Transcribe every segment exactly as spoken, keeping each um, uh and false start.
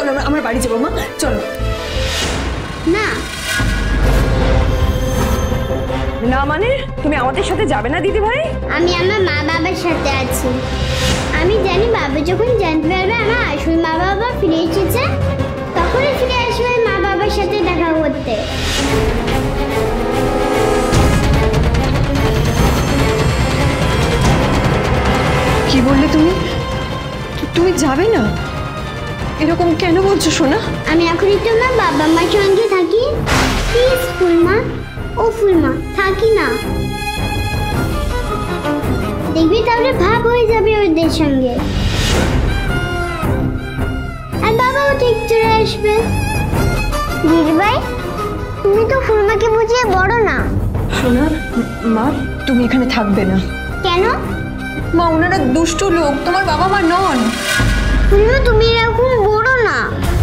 চলো আমরা বাড়ি যাবো মা, চলো। না না মানে তুমি আমাদের সাথে যাবে না দিদি ভাই? আমি আমার মা বাবার সাথে আছি। আমি জানি বাবা যখন জানতে পারবে আমার আসল মা বাবা ফিরে এসেছে, তখনই ফিরে আসবে মা বাবার সাথে দেখা করতে। কি বললে তুমি? তুমি যাবে না? এরকম কেন বলছো সোনা? আমি এখনই তো না বাবা মার সঙ্গে থাকি। প্লিজ ফুলমা, ও ফুলমা থাকি না, দেখবি তাহলে ভাব হয়ে যাবে ওদের সঙ্গে, আর বাবাও ঠিক চলে আসবে। দিদি ভাই তুমি তো ফুলমাকে বুঝিয়ে বড় না। সোনা মা তুমি এখানে থাকবে না। কেন? মা ওনারা দুষ্টু লোক, তোমার বাবা মা নন। ফুলমা তুমি এরকম বড় না।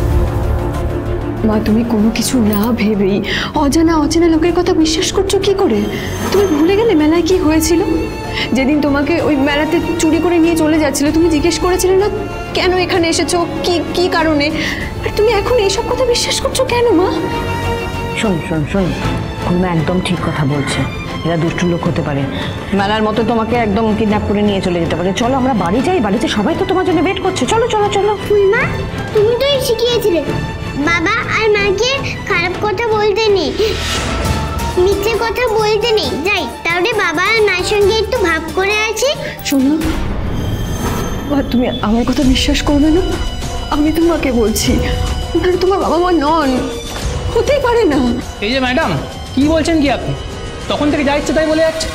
মা তুমি কোনো কিছু না ভেবেই অজানা অচেনা লোকের কথা বিশ্বাস করছো কি করে? তুমি ভুলে গেলে মেলায় কি হয়েছিল? যেদিন তোমাকে ওই মেলাতে চুরি করে নিয়ে চলে যাচ্ছিল, তুমি জিজ্ঞেস করেছিলে না কেন এখানে এসেছো, কি কি কারণে? আর তুমি এখন এইসব কথা বিশ্বাস করছো কেন মা? শোন শোন শোন ফুলমা একদম ঠিক কথা বলছে। এরা দুষ্টু লোক হতে পারে, মেলার মতো তোমাকে একদম কিডন্যাপ করে নিয়ে চলে যেতে পারে। চলো আমরা বাড়ি যাই, বাড়িতে সবাই তো তোমার জন্য ওয়েট করছে। চলো চলো চলো। ফুলমা তুমি তো শিখিয়েছিলে বাবা আর মাকে খারাপ কথা বলতে নেই, মিথ্যে কথা বলতে নেই। যাই তাহলে বাবা আর মার সঙ্গে একটু ভাব করে আছি। শোনো মা তুমি আমার কথা বিশ্বাস করবে না, আমি তোমাকে বলছি ওনারা তোমার বাবা মা নন, হতেই পারে না। এই যে ম্যাডাম কি বলছেন কি আপনি? তখন থেকে যা ইচ্ছে তাই বলে যাচ্ছে,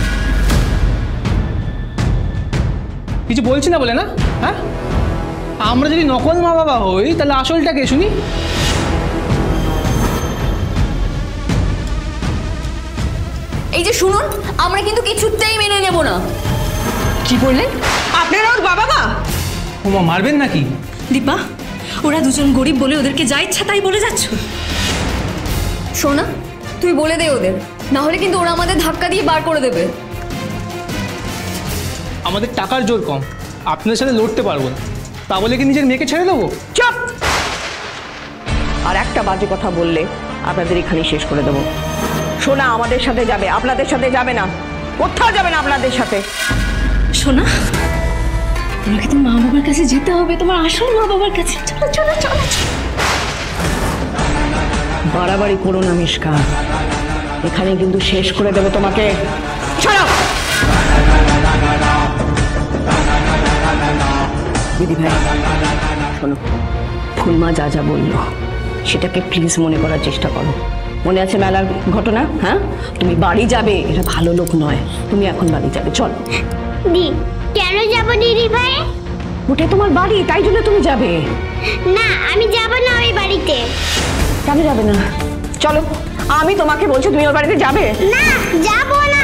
কিছু বলছি না বলে না? হ্যাঁ আমরা যদি নকল মা বাবা হই তাহলে আসলটা কে শুনি? এই যে শুনুন, আমরা কিন্তু কিছুতেই মেনে নেব না। কি বললেন আপনারা ওর বাবা মা? ওমা মারবেন নাকি? দীপা ওরা দুজন গরিব বলে ওদেরকে যা ইচ্ছা তাই বলে যাচ্ছ। সোনা তুই বলে দে ওদের, না হলে কিন্তু ওরা আমাদের ধাক্কা দিয়ে বার করে দেবে। আমাদের টাকার জোর কম, আপনাদের সাথে লড়তে পারবো না, তা বলে কি নিজের মেয়েকে ছেড়ে দেবো? চুপ! আর একটা বাজে কথা বললে আপনাদের এখানেই শেষ করে দেবো। সোনা আমাদের সাথে যাবে, আপনাদের সাথে যাবে না, কোথাও যাবে না আপনাদের সাথে। সোনা তোমাকে তো মা বাবার কাছে যেতে হবে, তোমার আসল মা বাবার কাছে। চলো চলো চলো। বাড়াবাড়ি করো না মিশকা, এখানে কিন্তু শেষ করে দেবো তোমাকে। ছাড়ো দিদি ভাই, শোনো ফুলমা যা যা বললো সেটাকে প্লিজ মনে করার চেষ্টা করো। মনে আছে মেলার ঘটনা? হ্যাঁ তুমি বাড়ি যাবে, এটা ভালো লোক নয়, তুমি এখন বাড়ি যাবে। চল। দি কেন যাব দিদি ভাই? ওটা তোমার বাড়ি, তাই জন্য তুমি যাবে। না আমি যাব না ওই বাড়িতে। কেন যাবে না? চলো, আমি তোমাকে বলছি তুমি ওর বাড়িতে যাবে না। যাব না।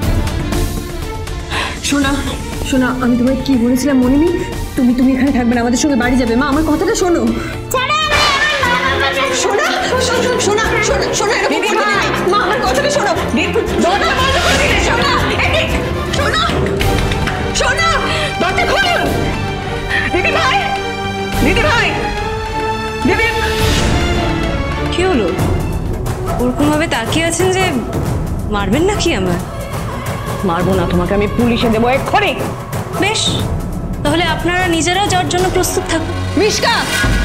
শোনা শোনা আমি তোমায় কি বলেছিলাম মনে নেই? তুমি তুমি এখানে থাকবে না, আমাদের সঙ্গে বাড়ি যাবে। মা আমার কথাটা শোনো। ছাড়ো আমি আমার মা বাবার কাছে। শোনা শোনা শোনা শোনা শোনা দিদি ভাই মা আমার কথাটা শোনো। দরজা বন্ধ করে দিলে। শোনা এই শোনা শোনা দরজা খুলুন। দিদি ভাই দিদি ভাই দিদি। কি হলো? ওরকম ভাবে তাকিয়ে আছেন যে মারবেন নাকি? আমার মারবো না, তোমাকে আমি পুলিশে দেবো এক্ষুনি। বেশ, তাহলে আপনারা নিজেরা যাওয়ার জন্য প্রস্তুত থাকুন। মিশকা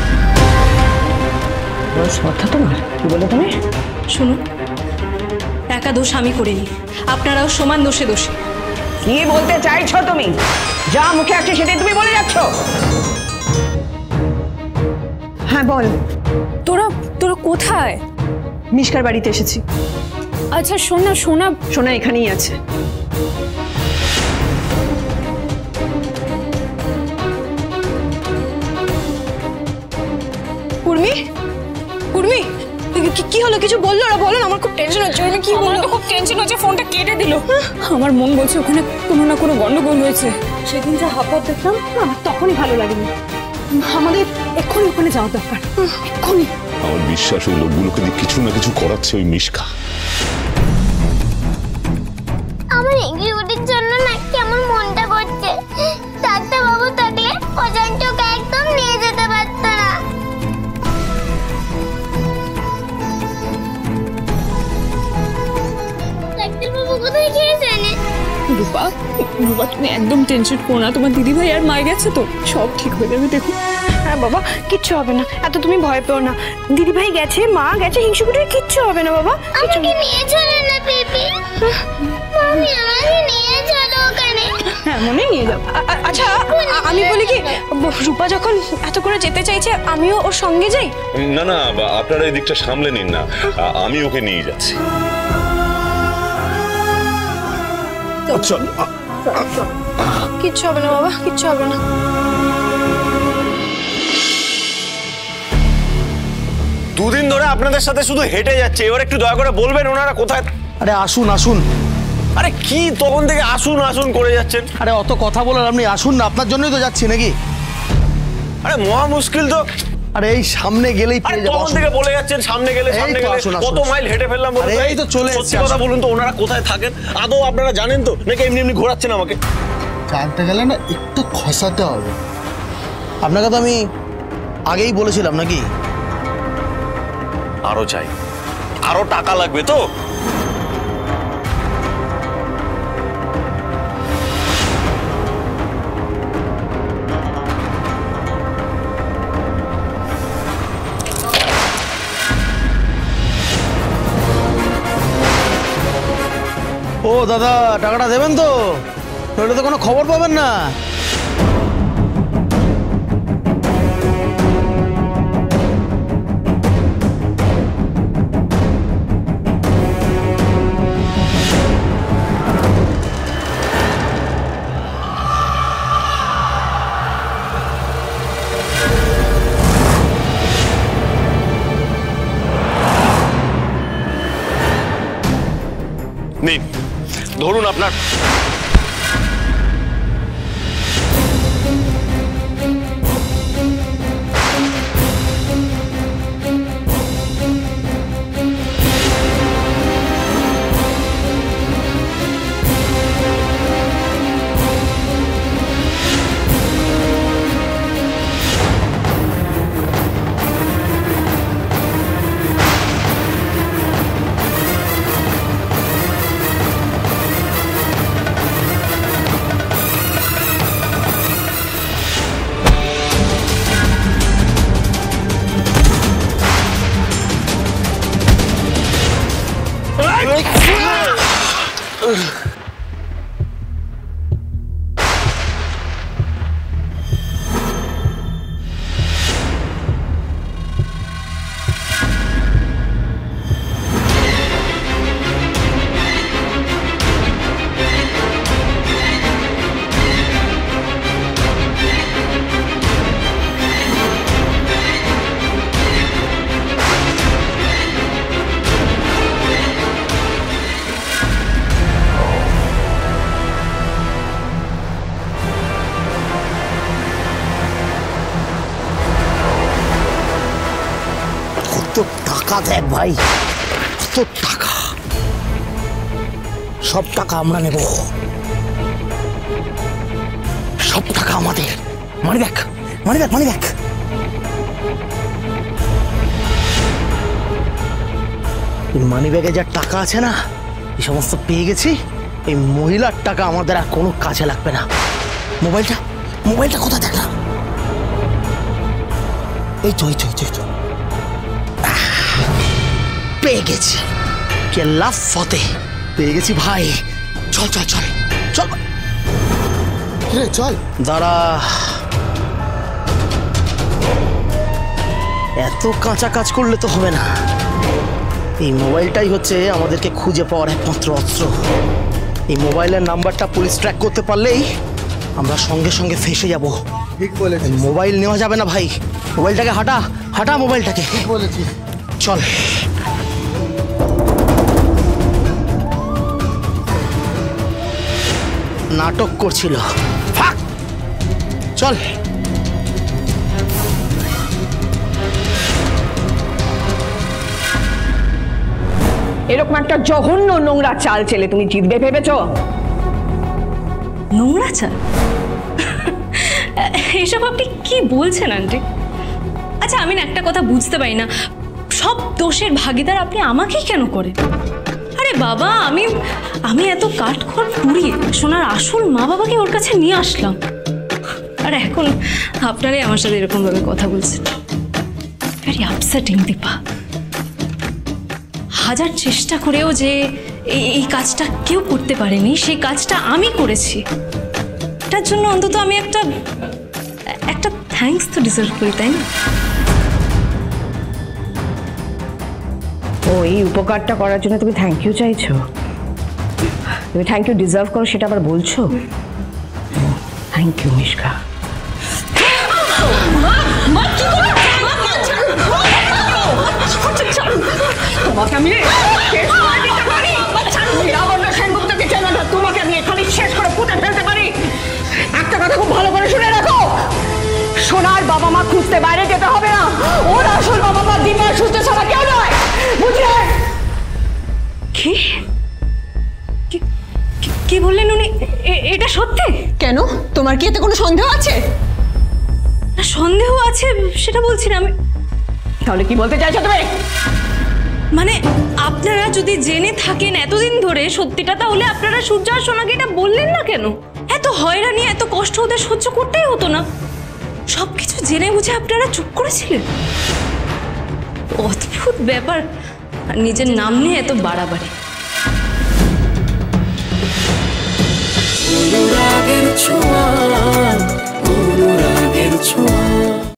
শ্রদ্ধা তোমার কি বলে তুমি? শুনুন, একা দোষ আমি করিনি, আপনারাও সমান দোষে দোষী। কি বলতে চাইছো তুমি? যা মুখে আছে সেটাই তুমি বলে যাচ্ছ। হ্যাঁ বল। তোরা তোরা কোথায়? মিশকার বাড়িতে এসেছি। আচ্ছা সোনা সোনা সোনা এখানেই আছে। উর্মি উর্মি কি হলো? কিছু বললো না? বলো না, আমার খুব টেনশন হচ্ছে। উর্মি কি বললো? খুব টেনশন হচ্ছে, ফোনটা কেটে দিল। আমার মন বলছে ওখানে কোনো না কোনো গন্ডগোল হয়েছে। সেদিন যা হাবভাব দেখলাম আমার তখনই ভালো লাগেনি। আমাদের এক্ষুনি ওখানে যাওয়া দরকার, এক্ষুনি। আমার বিশ্বাস ওই লোকগুলোকে দিয়ে কিছু না কিছু করাচ্ছে ওই মিশকা। আমার এগুলোর জন্য না কেমন মনটা করছে। ডাক্তার বাবু থাকলে অজান্তেকে একদম নিয়ে যেতে পারত না। বাবা তুমি একদম টেনশন করো না, তোমার দিদি ভাই আর মা গেছে তো, সব ঠিক হয়ে যাবে। দেখো হ্যাঁ বাবা, কিচ্ছু হবে না, এত তুমি ভয় পেও না। দিদি ভাই গেছে, মা গেছে, হিংসুকুটির কিচ্ছু হবে না বাবা। আমাকে নিয়ে চলো না বেবি, মামি আমাকে নিয়ে চলো ওখানে। হ্যাঁ মনে নিয়ে যাও। আচ্ছা আমি বলি কি, রূপা যখন এত করে যেতে চাইছে আমিও ওর সঙ্গে যাই? না না, আপনারা এই দিকটা সামলে নিন না, আমি ওকে নিয়ে যাচ্ছি। কিচ্ছু হবে না বাবা, কিচ্ছু হবে না। দুদিন ধরে আপনাদের সাথে শুধু হেঁটে যাচ্ছে, এবার একটু দয়া করে বলবেন ওনারা কোথায়। আরে আসুন আসুন। আরে কি তখন থেকে আসুন আসুন করে যাচ্ছেন? আরে অত কথা বলার আপনি আসুন না, আপনার জন্যই তো যাচ্ছি নাকি। আরে মহা মুশকিল তো। আরে এই সামনে গেলেই আরে তখন থেকে বলে যাচ্ছেন সামনে গেলে সামনে গেলে, কত মাইল হেঁটে ফেললাম বলুন। এই তো চলে এসেছি। সত্যি কথা বলুন তো, ওনারা কোথায় থাকেন আদৌ আপনারা জানেন তো, নাকি এমনি এমনি ঘোরাচ্ছেন আমাকে? জানতে গেলে না একটু খসাতে হবে। আপনাকে তো আমি আগেই বলেছিলাম নাকি। আরো চাই, আরো টাকা লাগবে তো। ও দাদা, টাকাটা দেবেন তো, নইলে তো কোনো খবর পাবেন না। নিন ধরুন আপনার। টাকা দেখ ভাই, কত টাকা, সব টাকা আমরা নেব, সব টাকা আমাদের। Money bag, money bag, money bag. এই মানি ব্যাগে যা টাকা আছে না, এই সমস্ত পেয়ে গেছি। এই মহিলার টাকা আমাদের আর কোনো কাজে লাগবে না। মোবাইলটা, মোবাইলটা কোথায় দেখলাম? এই তো, এই তো, এই তো পেয়ে গেছি। কেল্লা ফতে পেয়ে গেছি ভাই। চল চল চল চল রে, চল। দাঁড়া, এত কাঁচা কাজ করলে তো হবে না। এই মোবাইলটাই হচ্ছে আমাদেরকে খুঁজে পাওয়ার একমাত্র অস্ত্র। এই মোবাইলের নাম্বারটা পুলিশ ট্র্যাক করতে পারলেই আমরা সঙ্গে সঙ্গে ফেঁসে যাব। ঠিক বলেছিস। মোবাইল নেওয়া যাবে না ভাই, মোবাইলটাকে হাঁটা হাঁটা, মোবাইলটাকে। ঠিক বলেছিস, চল। নাটক করছিল, চল। এরকম একটা জঘন্য নোংরা চাল চেলে তুমি জিতবে ভেবেছ? নোংরা চাল? এসব আপনি কি বলছেন আন্টি? আচ্ছা আমি না একটা কথা বুঝতে পারি না, সব দোষের ভাগিদার আপনি আমাকেই কেন করেন? আরে রে বাবা, আমি আমি এত কাঠখড় পুড়িয়ে সোনার আসল মা বাবাকে ওর কাছে নিয়ে আসলাম, আর এখন আপনারাই আমার সাথে এরকম ভাবে কথা বলছেন। Very upsetting Deepa. হাজার চেষ্টা করেও যে এই এই কাজটা কেউ করতে পারেনি, সেই কাজটা আমি করেছি। এটার জন্য অন্তত আমি একটা একটা থ্যাঙ্কস তো ডিজার্ভ করি, তাই না? ও এই উপকারটা করার জন্য তুমি থ্যাংক ইউ চাইছো? তুমি থ্যাংক ইউ ডিজার্ভ করো সেটা আবার বলছো? Thank you Mishka. তোমাকে আমি তোমাকে আমি এখানে শেষ করে পুঁতে ফেলতে পারি। একটা কথা খুব ভালো করে শুনে রাখো, সোনার বাবা মা খুঁজতে বাইরে যেতে হবে না। ওর আসল বাবা মা দীপার সুস্থ ছাড়া কেউ নয়, বুঝলে? কি কি বললেন উনি? এটা সত্যি? কেন, তোমার কি এতে কোনো সন্দেহ আছে? না, সন্দেহ আছে সেটা বলছি না আমি। তাহলে কি বলতে চাইছো তুমি? মানে আপনারা যদি জেনে থাকেন এতদিন ধরে সত্যিটা, তাহলে আপনারা সূর্য আর সোনাকে এটা বললেন না কেন? এত হয়রানি, এত কষ্ট ওদের সহ্য করতেই হতো না? সবকিছু জেনে বুঝে আপনারা চুপ করেছিলেন? অদ্ভুত ব্যাপার। আর নিজের নাম নিয়ে এত বাড়াবাড়ি। অনুরাগের ছোঁয়া, অনুরাগের ছোঁয়া।